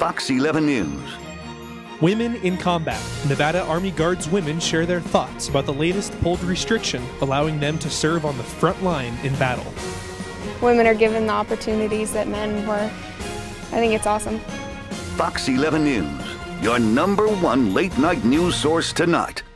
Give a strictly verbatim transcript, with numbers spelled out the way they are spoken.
Fox eleven News. Women in Combat. Nevada Army Guards women share their thoughts about the latest pulled restriction, allowing them to serve on the front line in battle. Women are given the opportunities that men were. I think it's awesome. Fox eleven News, your number one late night news source tonight.